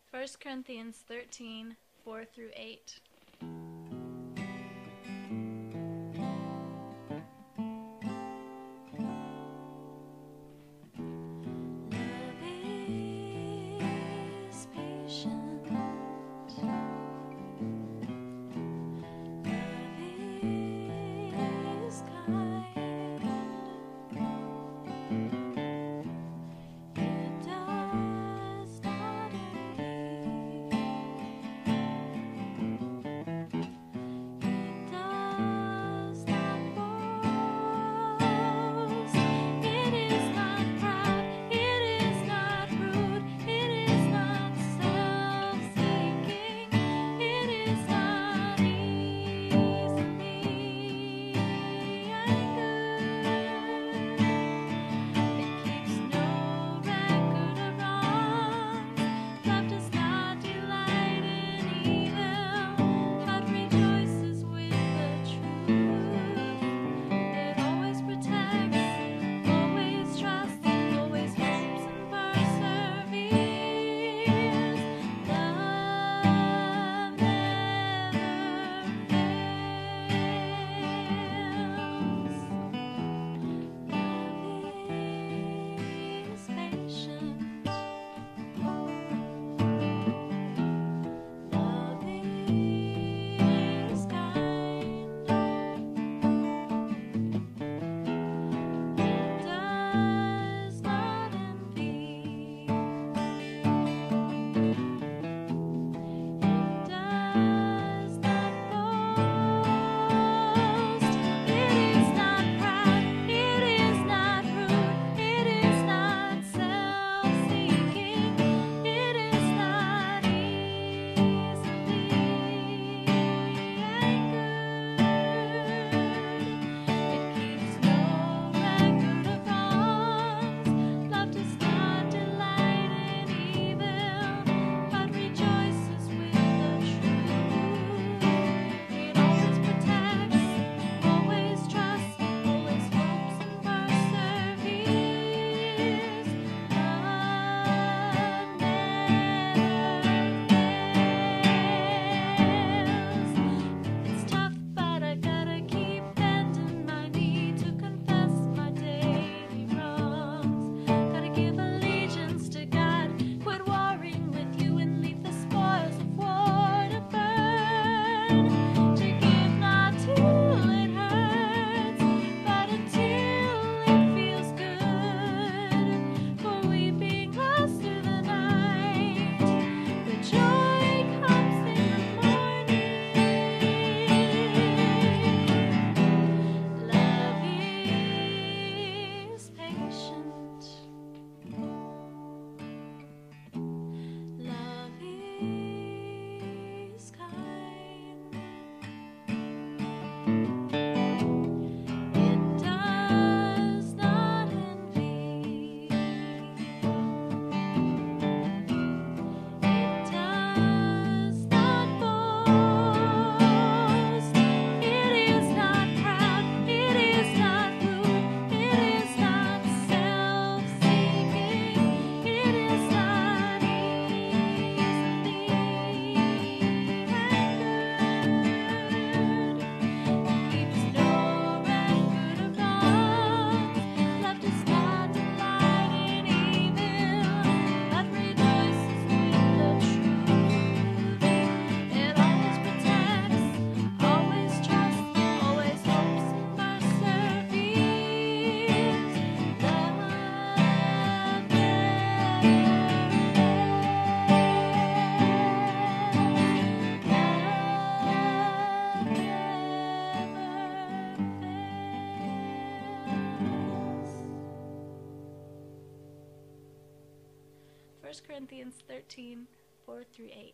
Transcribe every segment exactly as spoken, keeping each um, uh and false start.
First Corinthians thirteen, four through eight. First Corinthians thirteen, four through eight.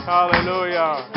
Hallelujah.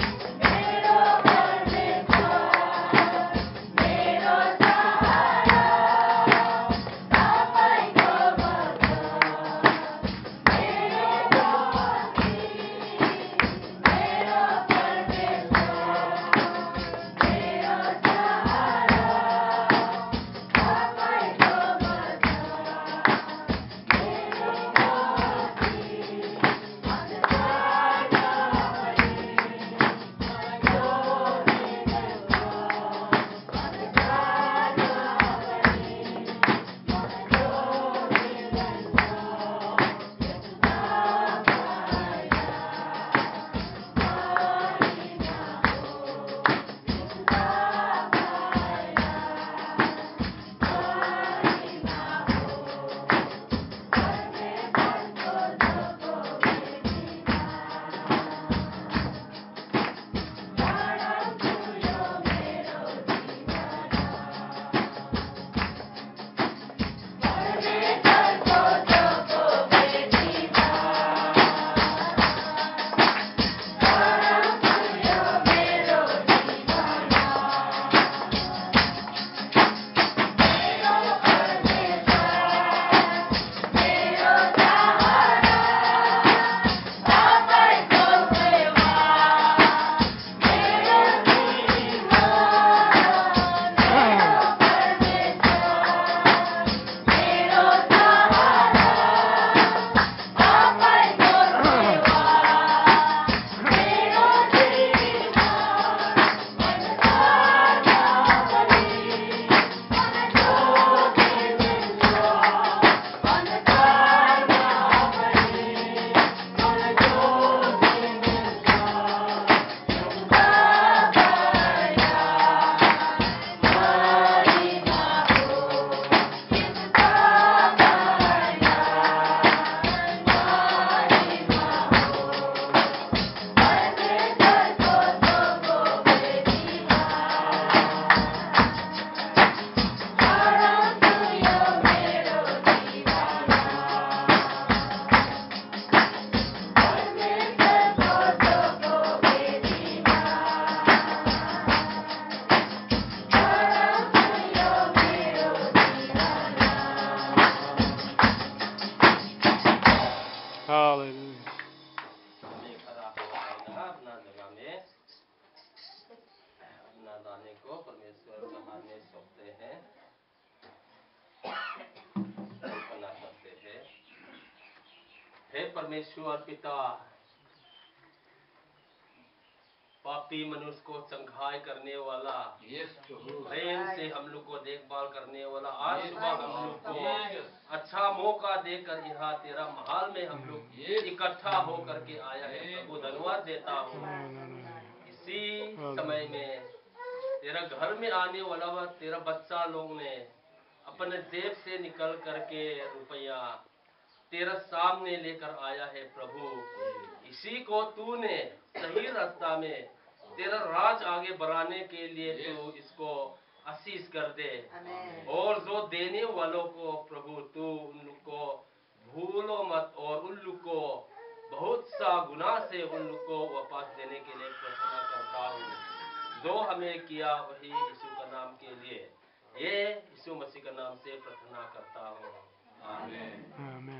परमेश्वर पिता, पापी मनुष्य को संघाय करने वाला, प्रेम से हम लोग को देखभाल करने वाला, आज सुबह हम लोग को अच्छा मौका देकर यहाँ तेरा महल में हम लोग इकट्ठा होकर के आया है। प्रभु धन्यवाद देता हूँ। इसी समय में तेरा घर में आने वाला वह तेरा बच्चा लोग ने अपने जेब से निकल करके रुपया तेरा सामने लेकर आया है। प्रभु इसी को तूने सही रास्ता में तेरा राज आगे बढ़ाने के लिए तू इसको आशीष कर दे। और जो देने वालों को प्रभु तू उन लोग को भूलो मत और उन लोग को बहुत सा गुना से उन लोग को वापस देने के लिए प्रार्थना करता हूँ। जो हमें किया वही यीशु का नाम के लिए, ये यीशु मसीह का नाम से प्रार्थना करता हूँ। आमीन। आमीन।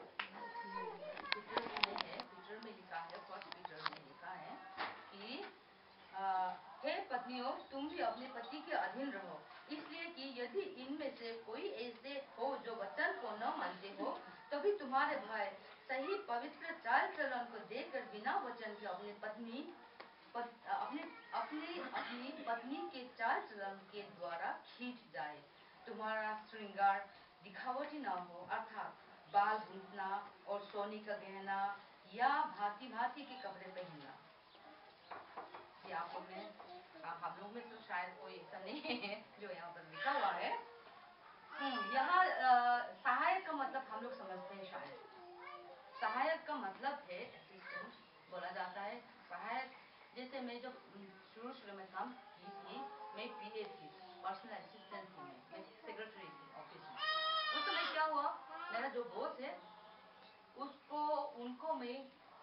पीटर में लिखा है, फर्स्ट पीटर में लिखा है कि हे पत्नियों, तुम भी अपने पति के अधीन रहो, इसलिए कि यदि इनमें से कोई ऐसे हो जो वचन को न मानते हो, तभी तुम्हारे भाई सही पवित्र चाल चलन को देखकर बिना वचन के अपने पत्नी पत, अपने अपने अपनी पत्नी के चाल चलन के द्वारा खींच जाए। तुम्हारा श्रृंगार दिखावटी न हो, अर्थात बाल गूंथना और सोने का गहना या भांति भांति के कपड़े पहनना। ये आप लोग में आप हम लोग में तो शायद कोई ऐसा नहीं है जो यहाँ पर लिखा हुआ है। यहाँ सहायक का मतलब हम लोग समझते हैं। शायद सहायक का मतलब है असिस्टेंट बोला जाता है। सहायक जैसे मैं जब शुरू शुरू में काम की थी, मैं पीए थी, पर्सनल असिस्टेंट थी, मैं मैं सेक्रेटरी थी ऑफिस में। उस समय क्या हुआ, मेरा जो बॉस है उसको उनको मैं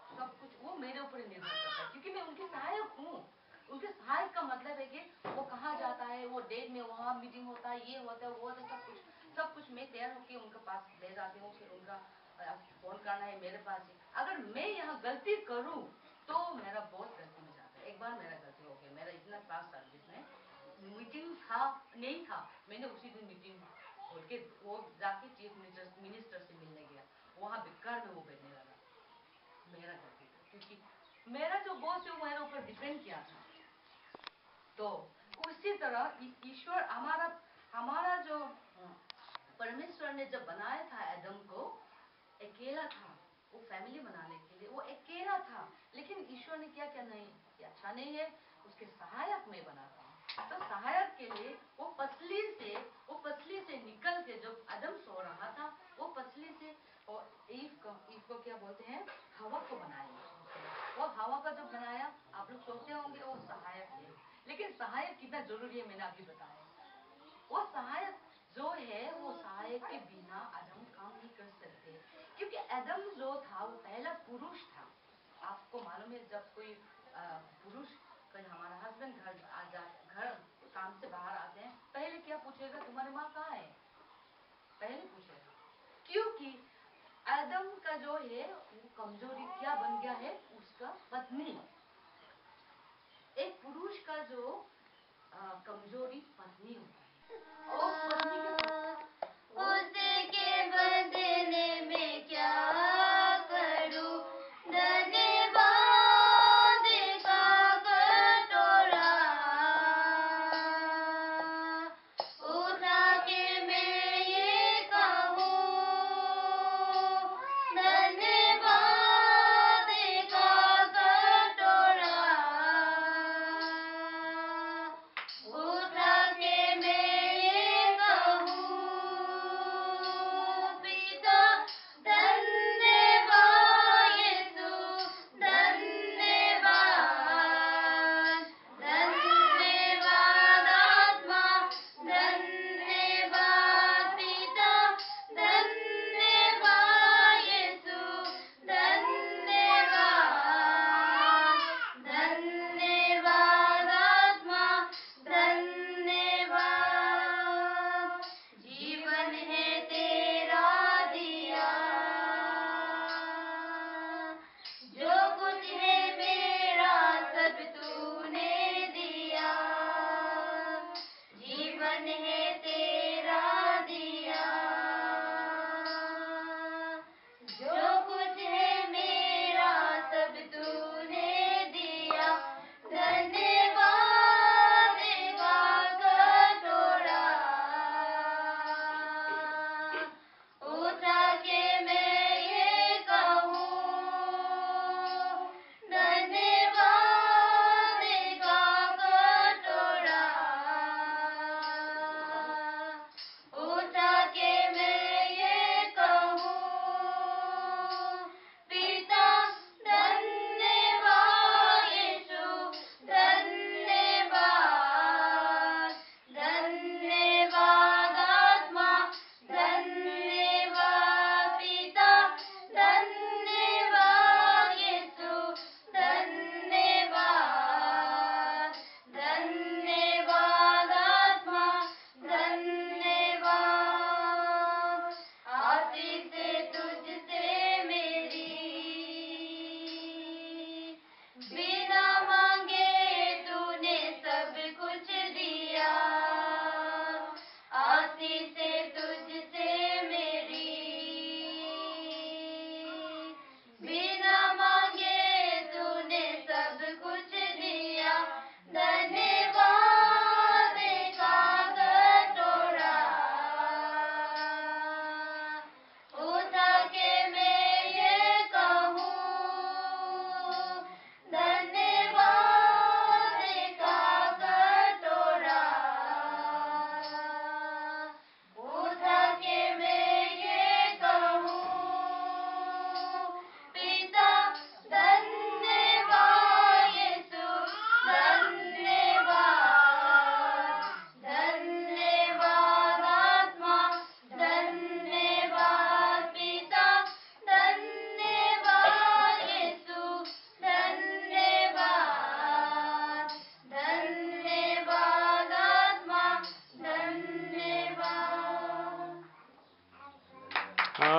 सब कुछ वो मेरे ऊपर ही निर्भर करता है, क्योंकि मैं उनकी सहायक हूँ। उनके सहायक का मतलब है कि वो कहाँ जाता है, वो डेट में वहाँ मीटिंग होता है, ये होता है, वो होता है, सब कुछ सब कुछ मैं तैयार होकर उनके पास ले जाती हूँ। फिर उनका फोन करना है मेरे पास ही। अगर मैं यहाँ गलती करूँ तो मेरा बहुत गलती में जाता है। एक बार मेरा गलती हो गया, मेरा इतना क्लास सर्विस में मीटिंग था नहीं था, मैंने उसी दिन मीटिंग बोल के वो जाके चीफ मिनिस्टर मिनिस्टर से मिलने गया, वहाँ बेकार में वो बैठने लगा। मेरा गलती था, क्योंकि मेरा जो बॉस है वो मेरे ऊपर डिपेंड किया था। तो उसी तरह ईश्वर हमारा हमारा जो परमेश्वर ने जब बनाया था आदम को, अकेला था, वो फैमिली बनाने के लिए वो अकेला था। लेकिन ईश्वर ने क्या क्या नहीं, ये अच्छा नहीं है, उसके सहायक में बना था। तो सहायक के लिए वो पसली से वो पसली से निकल के जब आदम सो रहा था, वो पसली से और ईव को ईव को क्या बोलते हैं, हवा को बनाया। वो हवा का जब बनाया, आप लोग सोचते होंगे वो सहायक है, लेकिन सहायक कितना जरूरी है मैंने अभी बताया। वो सहायक जो है, वो सहायक के बिना आदम काम नहीं कर सकते, क्योंकि आदम जो था वो पहला पुरुष था। आपको मालूम है, जब कोई पुरुष, कोई हमारा हस्बैंड घर आ जा घर काम से बाहर आते हैं, पहले क्या पूछेगा, तुम्हारी माँ कहाँ है, पहले पूछेगा। क्योंकि आदम का जो है वो कमजोरी क्या बन गया है, उसका पत्नी। एक पुरुष का जो आ, कमजोरी पत्नी होता है, और पत्नी के उसके बदले में क्या करूं, धन्यवाद का कटोरा उठा के मैं ये कहूं, धन्यवाद का कटोरा उठा के मैं ये कहूं,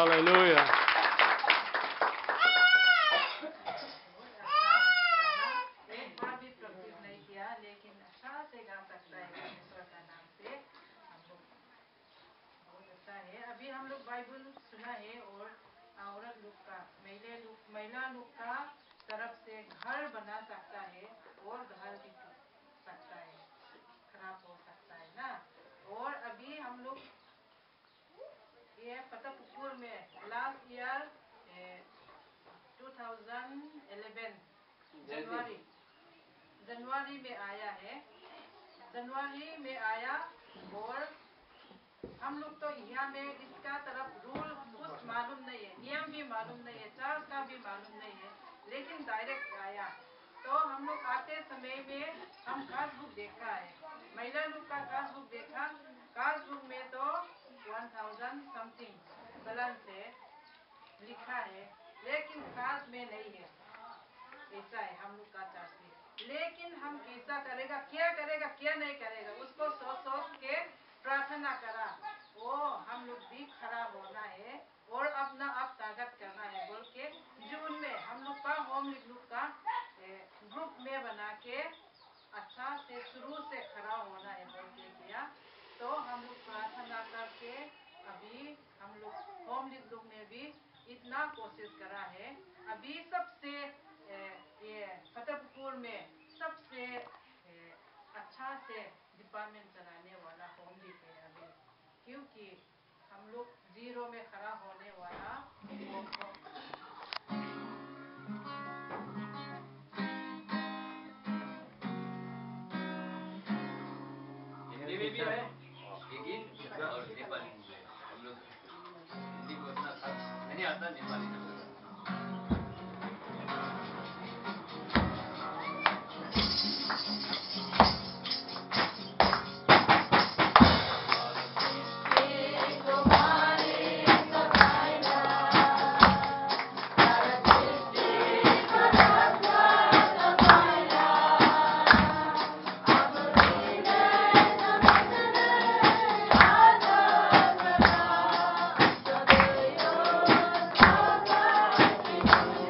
Hallelujah. एक बार भी प्रैक्टिस नहीं किया, लेकिन अच्छा से गा सकता है परमेश्वर का नाम से। हम लोग बहुत अच्छा है। अभी हम लोग बाइबल सुना है और औरत लोग का, महिला लोग महिला लोग का तरफ से घर बना सकता है और घर भी टूट सकता है, खराब हो सकता है ना। और अभी हम लोग ये फतेहपुर में last year two thousand eleven जनवरी जनवरी में आया है, जनवरी में आया। और हम लोग तो यहाँ में इसका तरफ रूल कुछ मालूम नहीं है, नियम भी मालूम नहीं है, चर्च का भी मालूम नहीं है, लेकिन डायरेक्ट आया। तो हम लोग आते समय में हम कास्ट बुक देखा है, महिला लोग का कास्ट बुक देखा। कास्ट बुक में तो वन थाउजेंड समथिंग बैलेंस से लिखा है, लेकिन कास्ट में नहीं है। ऐसा है हम लोग का चर्च में। लेकिन हम कैसा करेगा, क्या करेगा, क्या नहीं करेगा, उसको सोच सोच के प्रार्थना करा। वो हम लोग भी खड़ा होना है और अपना आप ताकत करना है बोल के जून में हम लोग का होम लोग का ग्रुप में बना के अच्छा से शुरू से खड़ा होना है बोल के किया। तो हम लोग प्रार्थना करके अभी हम लोग होम लोग में भी इतना कोशिश करा है। अभी सबसे ये फतेहपुर में सबसे अच्छा से डिपार्टमेंट चलाने वाला होम लीग है अभी, क्योंकि हम लोग जीरो में खड़ा होने वाला हिंदी में भी है ये गीत और नेपाली में। हम लोग हिंदी को उतना खास नहीं आता, नेपाली में Thank you.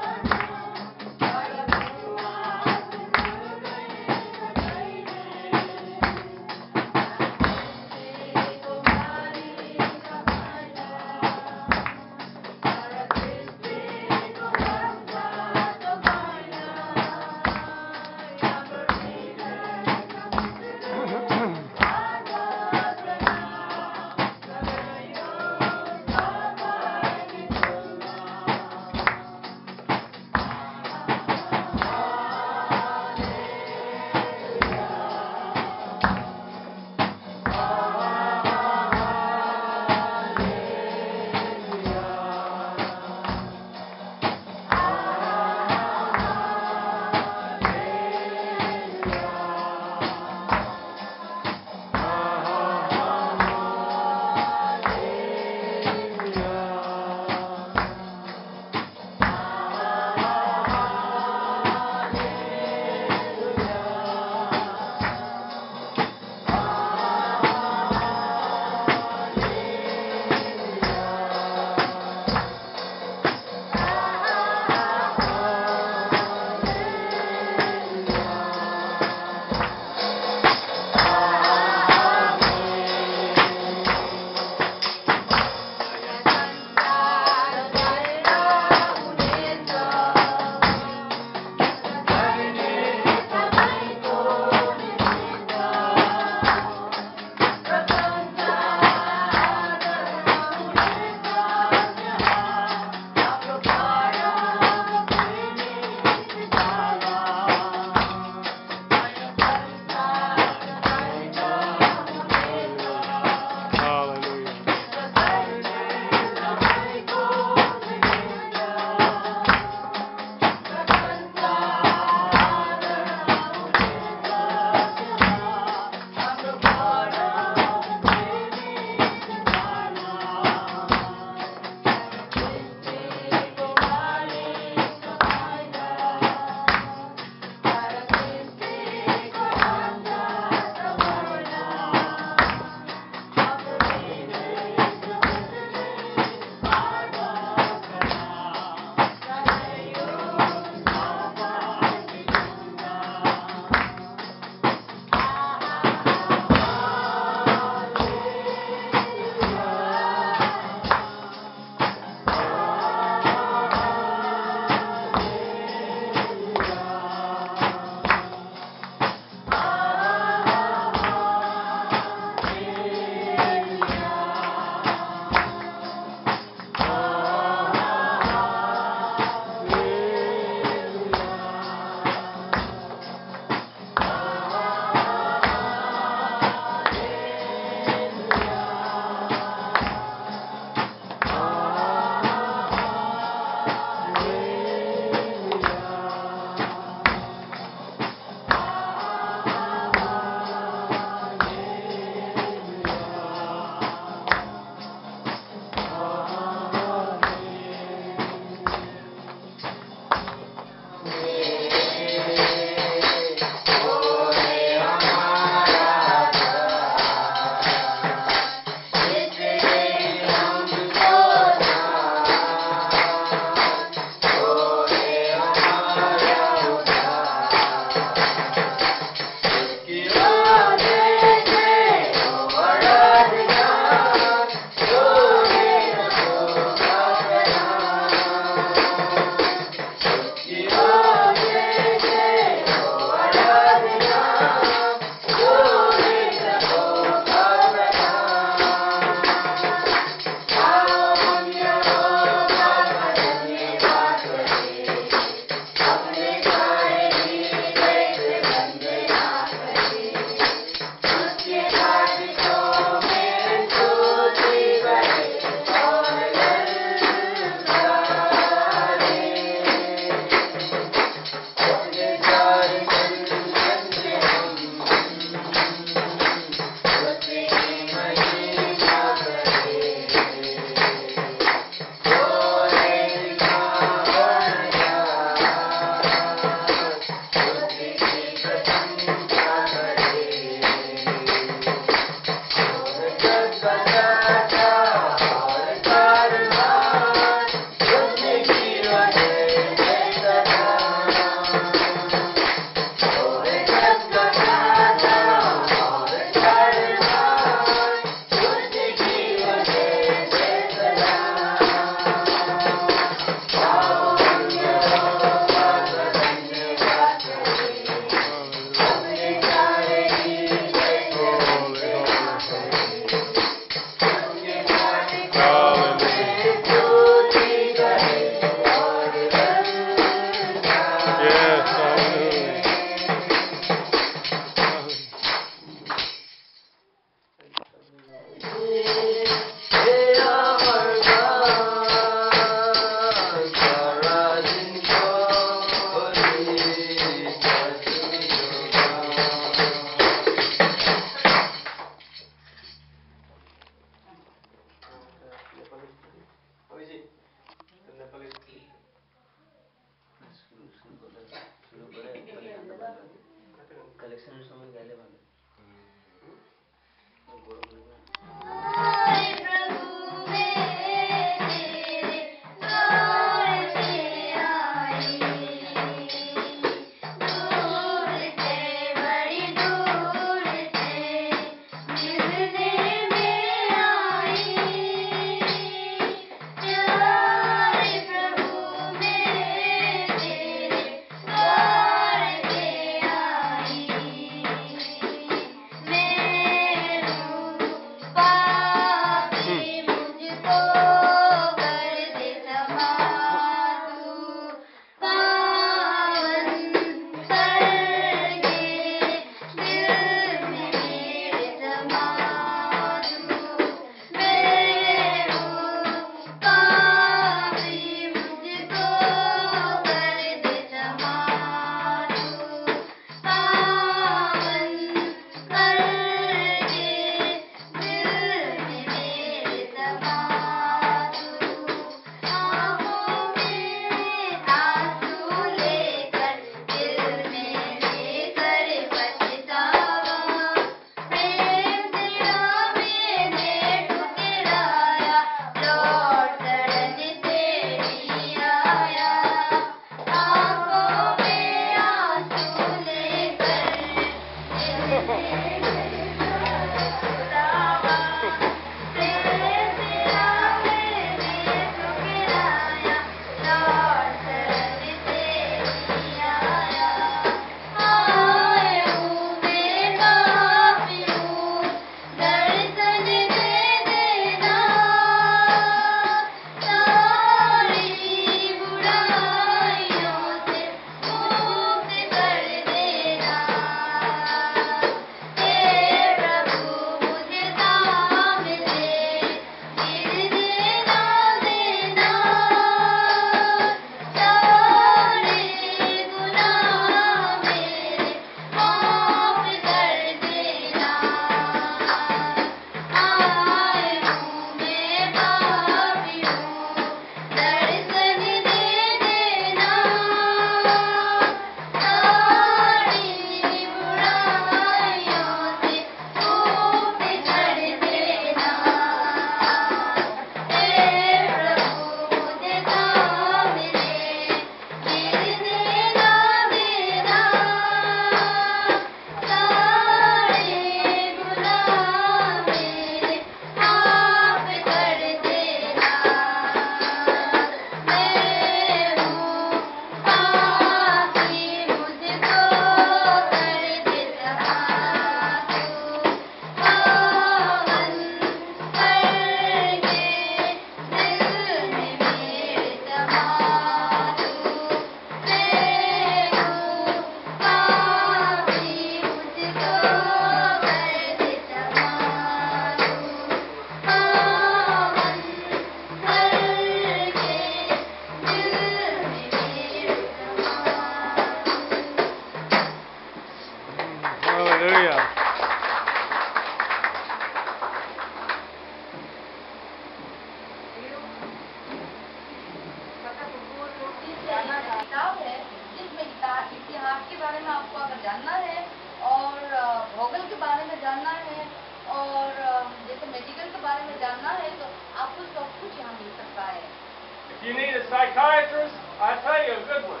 इतिहास के बारे में आपको अगर जानना है और भूगोल के बारे में जानना है और जैसे मेडिकल के बारे में जानना है तो आपको सब कुछ यहाँ मिल सकता है। If you need a psychiatrist, I tell you a good one.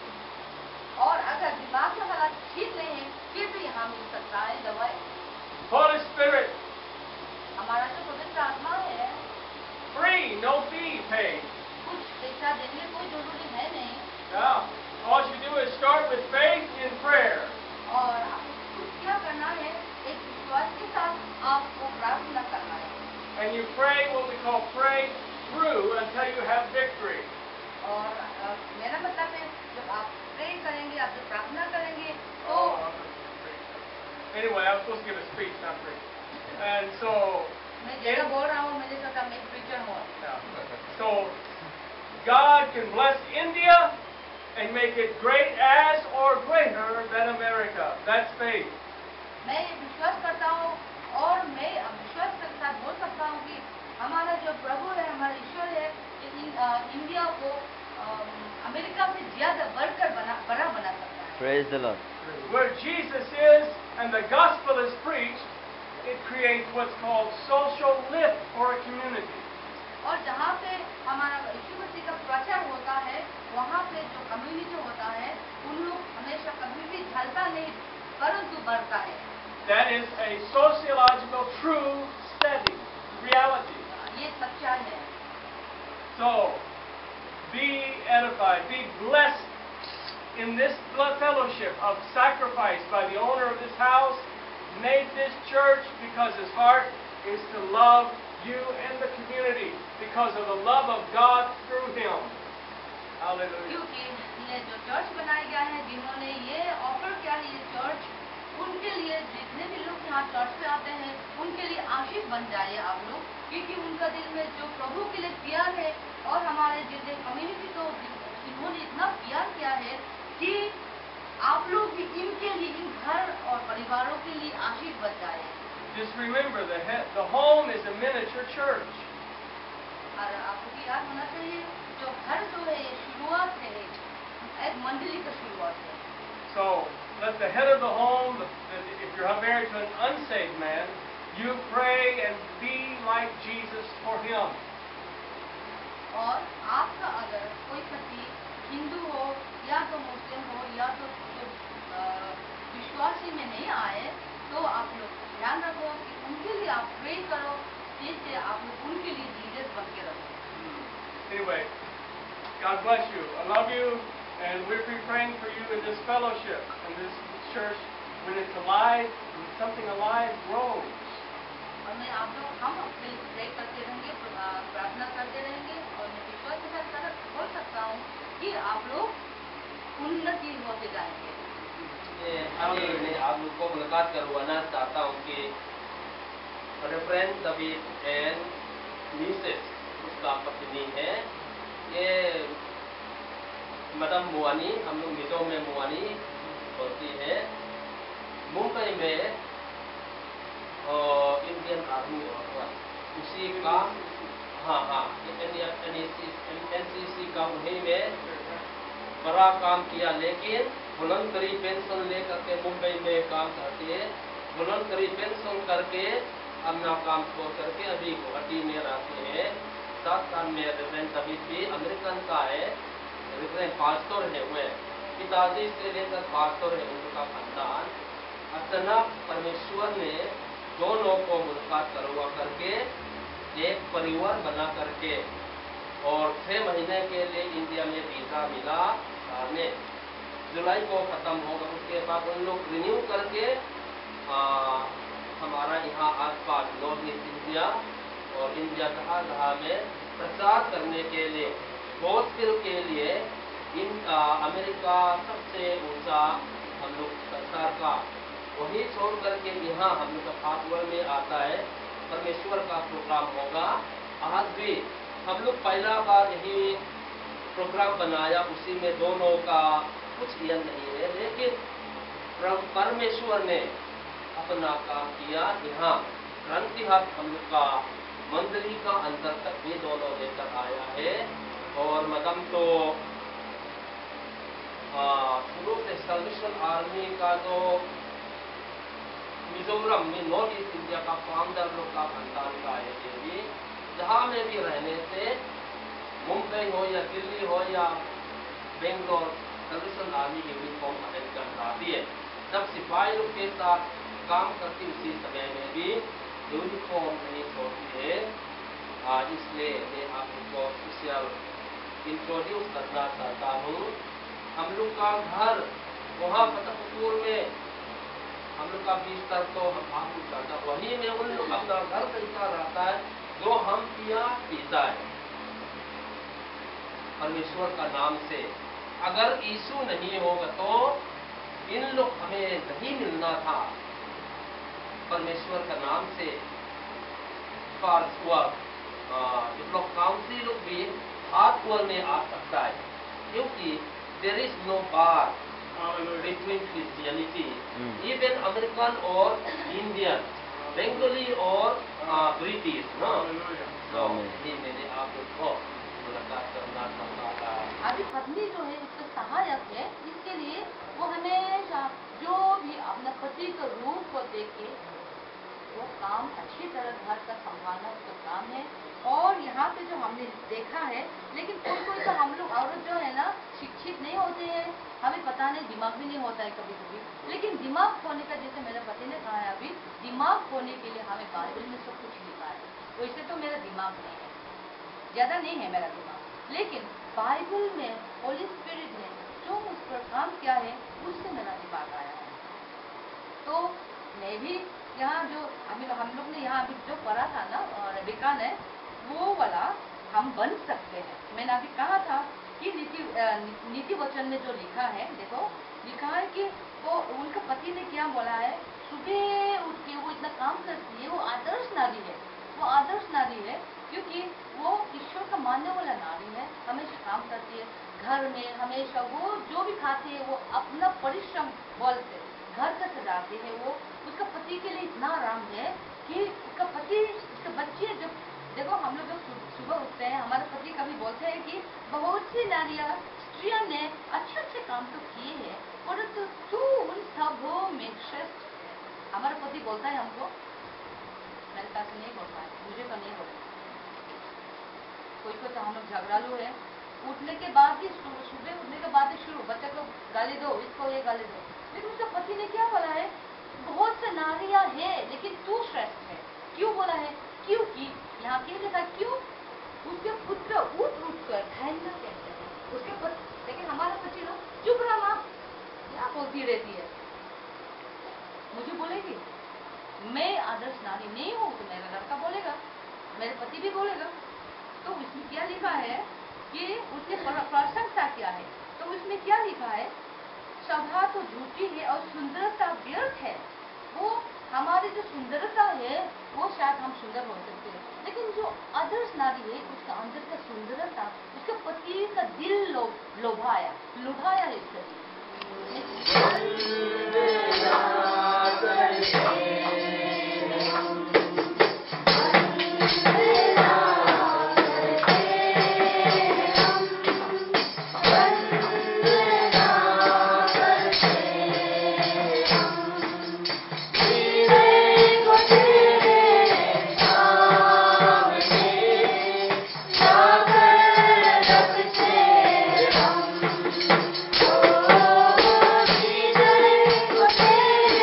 और अगर दिमाग का हालात ठीक नहीं है फिर भी यहाँ मिल सकता है दवाई। Holy Spirit, हमारा जो पवित्र आत्मा है free, no fee paid. कुछ पैसा देने कोई जरूरी है नहीं। Yeah. All you do is start with faith in prayer. और आपको क्या करना है, एक विश्वास के साथ आपको प्रार्थना करना है। And you pray what we call pray through until you have victory. और अ, मेरा मतलब है जब आप प्रे करेंगे, आप जब प्रार्थना करेंगे तो Oh, anyway, I was supposed to give a speech, not preach. And so, मैं जैसा बोल रहा हूँ मुझे सोचा मैं प्रीचर हूँ। yeah. So, God can bless India and make it great as or greater than America. That's faith. मैं विश्वास करता हूँ और मैं विश्वास के साथ बोल सकता हूँ कि हमारा जो प्रभु है, हमारा ईश्वर है, इन, आ, इंडिया को आ, अमेरिका से ज्यादा बढ़कर बना बड़ा बना सकता है। Praise the Lord. Where Jesus is and the gospel is preached, it creates what's called social lift for a community. और जहाँ पे हमारा यीशु मसीह का प्रचार होता है, वहाँ पे जो कम्युनिटी होता है, उन लोग हमेशा कभी भी ढलता नहीं, परंतु बढ़ता है। That is a sociological true steady reality. ये सच्चाई है। So, be edified, be blessed in this fellowship of sacrifice by the owner of this house, made this church because his heart is to love you and the community because of the love of God through him. Hallelujah. क्योंकि ये जो church बनाया गया है, जिन्होंने ये offer किया है ये चर्च, उनके लिए जितने भी लोग यहाँ चर्च पे आते हैं, उनके लिए आशीष बन जाइए आप लोग, क्योंकि उनका दिल में जो प्रभु के लिए प्यार है और हमारे जितने कम्युनिटी को इन्होंने इतना प्यार किया है कि आप लोग भी इनके लिए, इन घर और परिवारों के लिए आशीष बन जाए। Just remember, the, he- the home is a miniature church. और आपको याद होना चाहिए जो घर जो है ये शुरुआत है, एक मंडली का शुरुआत है। So, let the head of the home, the, the, if you're married to an unsaved man, you pray and be like Jesus for him. और आपका अगर कोई पति हिंदू हो या तो मुस्लिम हो या तो जो विश्वासी में नहीं आए, तो आप लोग ध्यान रखो कि उनके लिए आप प्रे करो, जिससे आप लोग उनके लिए जीसस बन के रहो। Anyway, God bless you. I love you, and we'll be praying for you in this fellowship, in this church. When it's alive, when something alive grows. और मैं आप लोग हम अपने प्रे करते रहेंगे, प्रार्थना करते रहेंगे, और मैं विश्वास के साथ कर बोल सकता हूँ कि आप लोग उन्नति होते जाएंगे। अभी मैं आप लोग को मुलाकात करवाना चाहता हूँ कि रेफरेंट डेविड एंड मिसेस उसका पत्नी है, ये मैडम मुआनी, हम लोग मिजो में मुआनी होती है, मुंबई में और इंडियन आर्मी होगा उसी का, हाँ हाँ एन सी सी का उन्हीं में बड़ा काम किया, लेकिन वॉलंटरी पेंशन लेकर के मुंबई में काम करती है, वॉलंटरी पेंशन करके अपना काम छोड़ करके अभी गुवाहाटी में रहते हैं। सात साल में रेफरेंट अभी भी अमेरिकन का है, रेफरेंट पास्टर है, वे पिताजी से लेकर पास्टर है उनका खानदान। अचानक परमेश्वर ने दोनों को मुलाकात करवा करके एक परिवार बना करके और छह महीने के लिए इंडिया में वीजा मिला, में जुलाई को खत्म होगा, उसके बाद उन लोग रिन्यू करके आ, हमारा यहाँ आसपास नॉर्थ ईस्ट इंडिया और इंडिया जहाँ जहाँ में प्रचार करने के लिए, गॉस्पेल के लिए इन आ, अमेरिका सबसे ऊंचा हम लोग संसार का वही छोड़ करके यहाँ हम लोग का हाथवर में आता है, परमेश्वर का प्रोग्राम होगा। आज भी हम लोग पहला बार यही प्रोग्राम बनाया, उसी में दोनों का कुछ यह नहीं है, लेकिन परमेश्वर ने अपना काम किया। यहाँ क्रांति हाथ हम लोग का मंदिरी का अंदर तक भी दोनों लेकर आया है। और मदम तो शुरू से सल्वेशन आर्मी का जो मिजोरम में नॉर्थ ईस्ट इंडिया का फाउंडर लोग का खानदान का है, ये भी जहाँ में भी रहने से मुंबई हो या दिल्ली हो या Bangalore Salvation Army uniform American आती है। जब सिपाही लोग के साथ काम करती उसी समय में भी यूनिफॉर्म नहीं होती है। आज इसलिए मैं आपको स्पेशल इंट्रोड्यूस करना चाहता हूँ। हम लोग का घर वहाँ फतेहपुर में हम लोग का बिस्तर तो हम आपको करता, वही में उन लोग अपना घर कैसा रहता है जो हम पिया पीता है परमेश्वर का नाम से। अगर यीशु नहीं होगा तो इन लोग हमें नहीं मिलना था परमेश्वर का नाम से। लोग काउंसिल लोग भी हाथ वॉल में आ सकता है, क्योंकि there is no bar between Christianity, even American और इंडियन, बंगाली और ब्रिटिश। ये मैंने आप लोग को मुलाकात करना चाहता था। अभी पत्नी जो है उसका सहायक है, इसके लिए वो हमेशा जो भी अपने पति के रूप को देखे वो काम अच्छी तरह घर का संभालना उसका काम है। और यहाँ पे जो हमने देखा है, लेकिन कोई कोई तो हम लोग औरत जो है ना शिक्षित नहीं होते हैं, हमें पता नहीं, दिमाग भी नहीं होता है कभी कभी। लेकिन दिमाग खोने का, जैसे मेरे पति ने कहा है अभी, दिमाग खोने के लिए हमें बाइबल में सब कुछ लिखा है। वैसे तो मेरा दिमाग नहीं है, ज्यादा नहीं है मेरा दिमाग, लेकिन बाइबल में होली स्पिरिट ने जो उस पर काम किया है उससे मेरा दिमाग आया है। तो मैं भी यहाँ जो अभी हम लोग ने यहाँ अभी जो पढ़ा था ना रेबिका ने, वो वाला हम बन सकते हैं। मैंने अभी कहा था कि नीति नीति वचन में जो लिखा है, देखो लिखा है कि वो उनके पति ने क्या बोला है, सुबह उठ के वो इतना काम करती है, वो आदर्श नारी है, वो आदर्श नारी है क्योंकि वो ईश्वर का मानने वाला नारी है, हमेशा काम करती है घर में, हमेशा वो जो भी खाती है वो अपना परिश्रम बल से घर का सजाती है। वो उसका पति के लिए इतना आराम है कि उसका पति, उसके बच्चे जब देखो हम लोग जब सुबह उठते हैं, हमारे पति कभी बोलते हैं कि बहुत सी नारियां स्त्रियों ने अच्छे अच्छे काम तो किए हैं परंतु तू उन सबों में श्रेष्ठ है। हमारा पति बोलता है हमको, मेरे पास नहीं बोलता है, मुझे तो नहीं बोलता। कोई कोई तो हम लोग झगड़ालू है, उठने के बाद ही सुबह उठने के बाद ही शुरू, बच्चे को गाली दो, इसको ये गाली दो। लेकिन उसके पति ने क्या बोला है, बहुत से नारियां है लेकिन तू श्रेष्ठ है। क्यों बोला है? क्योंकि यहाँ क्या लिखा, क्यों उसके पुत्र उठ उठ कर धन्य कहते हैं उसके पति। लेकिन हमारा पति लोग चुप रहा, माँ क्या बोलती रहती है, मुझे बोलेगी मैं आदर्श नारी नहीं हूँ तो मेरा लड़का बोलेगा, मेरे पति भी बोलेगा। तो उसमें क्या लिखा है कि उसने प्रशंसा किया है, तो उसमें क्या लिखा है, सभा तो झूठी है और सुंदरता व्यर्थ है। वो हमारी जो सुंदरता है वो शायद हम सुंदर हो सकते हैं, लेकिन जो आदर्श नारी है उसका अंदर का सुंदरता उसके पति का दिल लो, लोभाया लुभाया है इसका दिल। Oh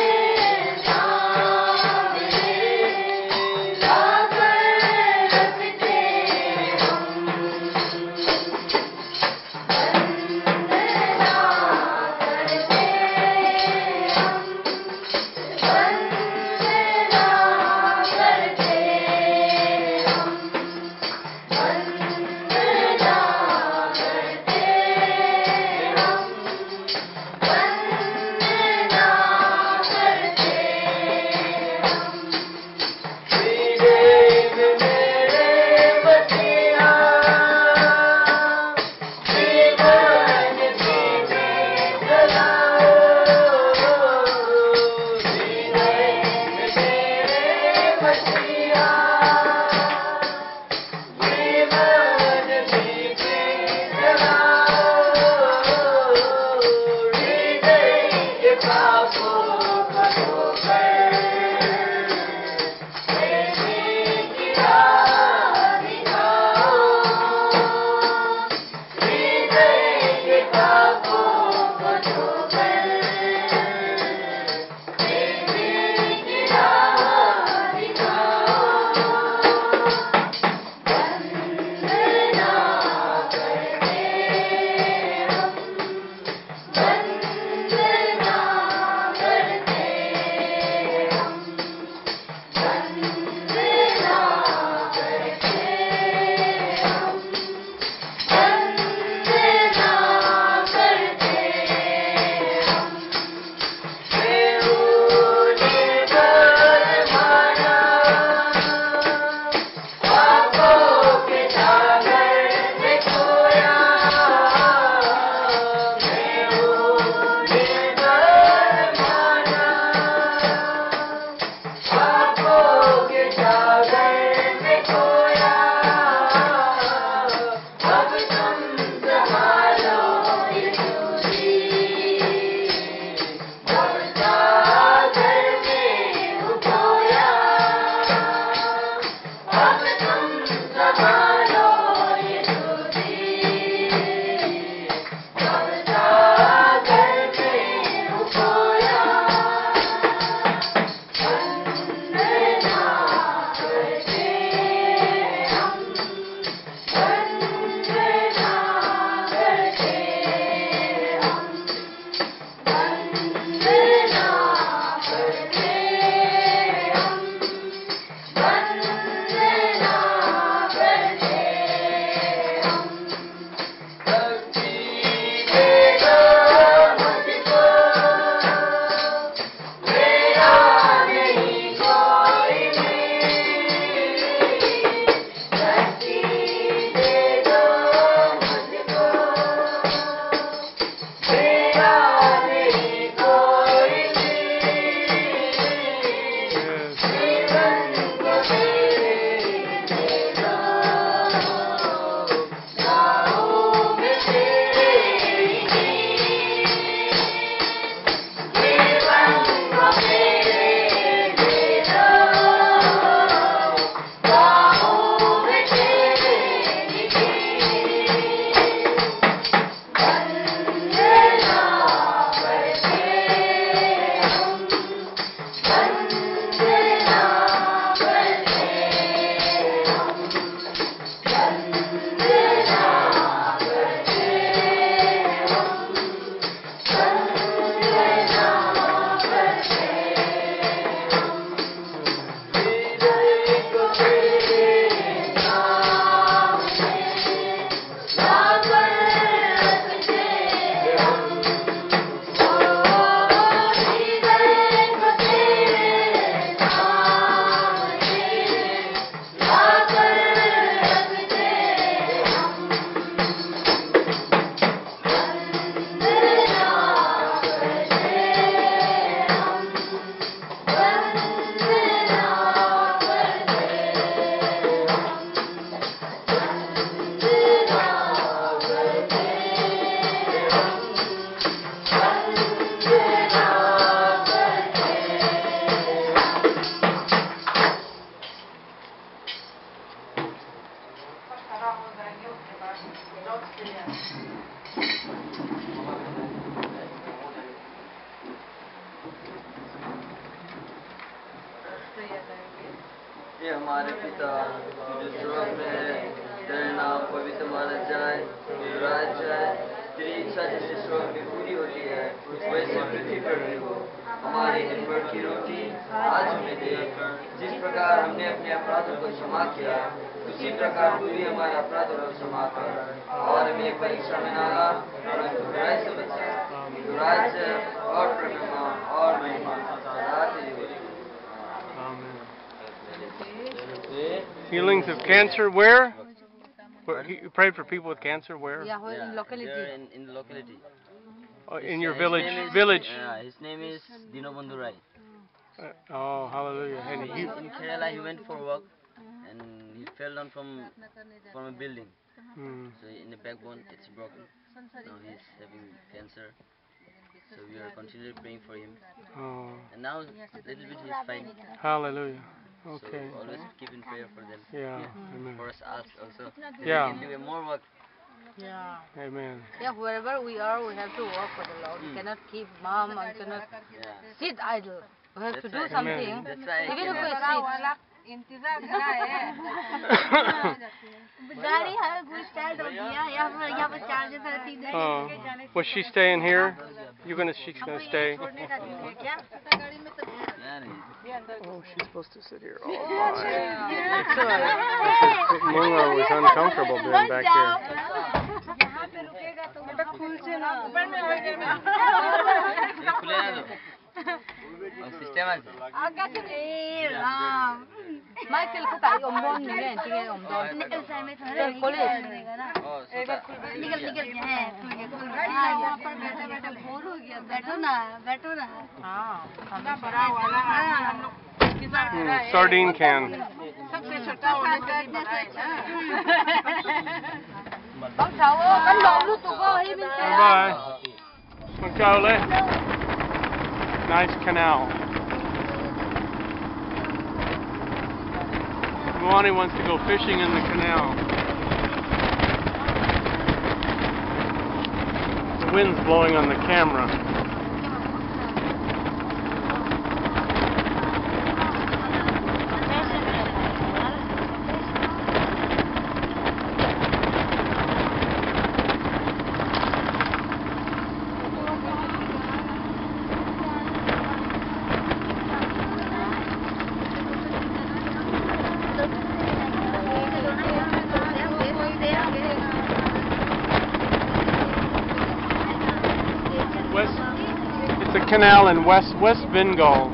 ये हमारे पिता जो स्वर्ग में है, तेरा नाम पवित्र माना जाए, तेरा राज्य आए, तेरी इच्छा जैसे स्वर्ग में पूरी होती है वैसे पृथ्वी पर भी हो। हमारी दिन भर की रोटी आज हमें दे, जिस प्रकार हमने अपने अपराधों को क्षमा किया उसी प्रकार तू भी हमारे अपराधों को क्षमा कर, और हमें परीक्षा में न ला परंतु बुराई से बचा। तू राज्य और प्रभुता और महिमा सदा तेरी होती है। Healings of cancer, where? Where you prayed for people with cancer, where? Yeah, where in locality? In, in the locality. Oh, in your His village. name is- Village. Yeah, his name is Dinobandhu Rai. Uh, oh, hallelujah. And So he, in Kerala, he went for work and he fell down from from a building. hmm. So in the backbone, it's broken. Now he's having cancer. So we are continually praying for him. Oh, And now little bit he's fine. hallelujah. Okay. So always keep in prayer for them. Yeah. Amen. For us us also. Yeah. We can do more work. Yeah. Amen. Yeah, wherever we are, we have to work for the Lord. We Mm. cannot keep mom and cannot Yeah. sit idle. We have to That's do right. something. Amen. That's why I Even if can- we sit. गाड़ी हर कुछ start हो गया यहाँ पर यहाँ पर charges रहती है Oh, was she staying here? You gonna? She's gonna stay. छोड़ने का दिन है क्या Yeah, नहीं. Oh, she's supposed to sit here. Oh, Mungo was uncomfortable being back here. यहाँ पे रुकेगा तो मतलब खुल से ना ऊपर में हो ये खुलेगा तो. Ang sistema niya. Michael ko tayo umbon nila, tingin umbon. निकल साइड में खड़े Sir, police. Oh, so that- निकल निकल के हैं खुल गया खुल गया हाँ यहाँ पर बैठे बैठे बोर हो गया बैठो ना बैठो ना हाँ, बड़ा वाला हम लोग Hmm, sardine can. सबसे छोटा होने से भी बड़ा है bác cháu ơi, bác lộn luôn tụi cô hay bên Bye bye. Makole. Nice canal. Moani wants to go fishing in the canal. The wind's blowing on the camera. West, it's a canal in West West Bengal.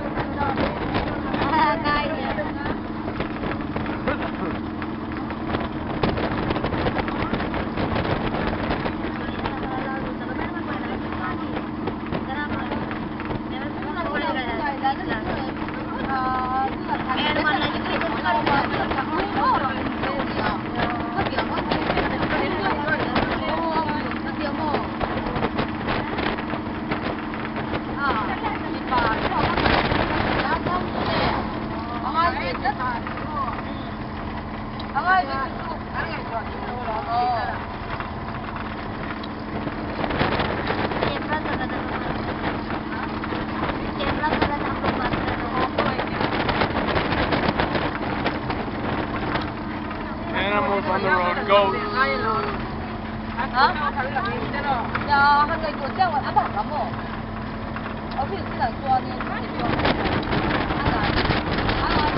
Animals on the road, goats. hả? Dạ, hai người của cháu ăn bỏng lắm rồi. Ở phía dưới là chua nên thịt chua. Ăn rồi. Ăn rồi.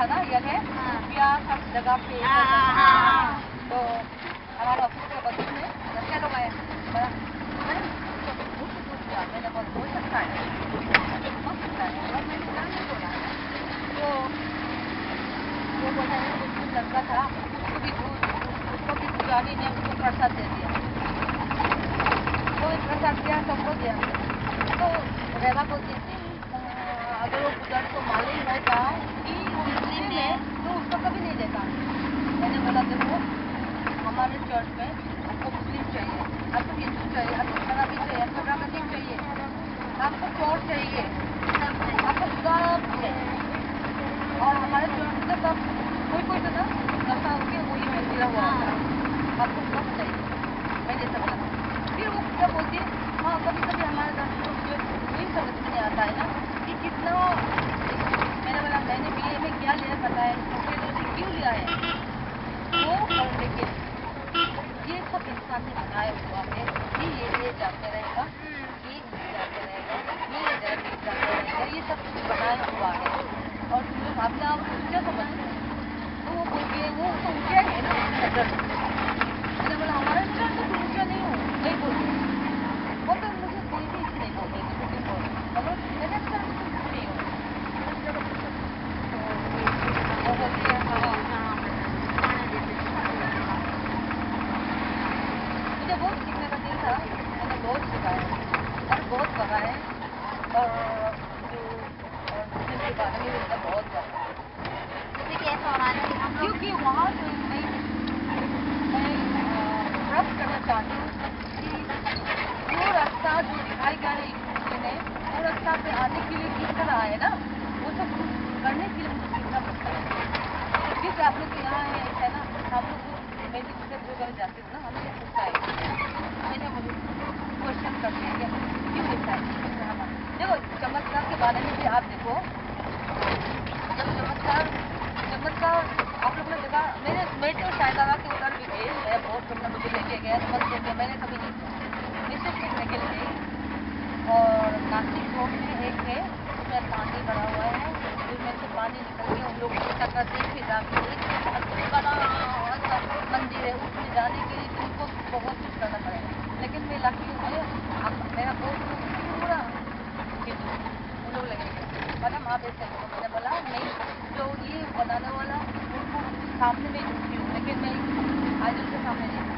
था ना याद है रुपया सब जगह पे तो हमारा ऑफिस के बगल में लड़के लोग आए मैंने मैंने बहुत हो सकता है हो सकता है और मैंने बोला नहीं बोला तो वो बोला है वो लड़का था उसको भी उसको भी पुजारी ने उसको प्रसाद दे दिया वो प्रसाद दिया सबको दिया तो रेवा बोलती थी अगर वो पुजारी को मालूम होता कि वो मुस्लिम है तो उसको कभी नहीं देता मैंने बोला देखो हमारे चर्च में आपको मुस्लिम चाहिए आपको हिंदू चाहिए आपको शराबी चाहिए आपको ड्रामेटिक चाहिए आपको चोर चाहिए आपको सब चाहिए और हमारे चर्च में सब कोई कोई तो ना नशा होके वही में गिरा हुआ आपको सब चाहिए मैंने सब बोला फिर वो क्या बोलती हाँ कभी कभी हमारे दर्शकों को वही समझ में नहीं आता है ना कि कितना मैंने बोला मैंने बी ए में क्या लिया पता है क्यों लिया है वो पढ़ने के लिए ये सब इंसान ने बनाया हुआ है कि ये ये जाते रहेगा ये जाते रहेगा ये जाते रहेगा ये सब कुछ बनाया हुआ है और तुम लोग अपने आप ऊँचा समझते हो तो वो बोलिए वो तो ऊँचा है ना नजर मैंने बोला हमारा नजर तो ऊँचा नहीं हो नहीं बोलते वो तो मुझे कोई भी नहीं बोलते मुझे क्यों बोलते मतलब मेरे अंदर कुछ नहीं हो तो वो बोलती है हाँ मुझे बहुत सीखने का दिल था मैंने बहुत सीखा है और बहुत पढ़ा है और जो और मुस्लिम के बारे में भी बहुत पढ़ा है जैसे कि ऐसा हो रहा है हम लोग क्योंकि वहाँ जो मैं मैं ट्रस्ट करना चाहती हूँ कि जो रास्ता जो दिखाई गया है यूट्यूब ने वो रास्ता पे आने के लिए किस तरह आए ना वो सब कुछ करने के लिए मुझे सीखना पड़ता है क्योंकि आप लोग यहाँ है ऐसा है ना हम लोग मैं भी जिधर जो घर जाती हूँ ना हमें ये पूछता है मैंने मुझे क्वेश्चन करते हैं कि क्यों ऐसा है देखो चमत्कार के बारे में भी आप देखो जब चमत्कार चमत्कार आप लोग ने देखा मैंने मैं तो शायद आगा के उधर भी गए मेरा बहुत तुमने मुझे लेके गया नमस्ते के मैंने कभी नहीं किया मैं सिर्फ देखने के लिए गई और नासिक रोड में एक है उसमें पानी भरा हुआ है उसमें से पानी निकल के उन लोग तक देखे जाके एक बड़ा मंदिर है उसमें जाने के लिए तुमको बहुत कुछ करना पड़ेगा लेकिन मैं लकी हूँ मेरा बहुत पूरा हिंदू उन लोग लेके गए मैडम आप ऐसे हो मैंने बोला नहीं जो ये बनाने वाला उनको सामने में झुकती हूँ लेकिन मैं आइडल के सामने नहीं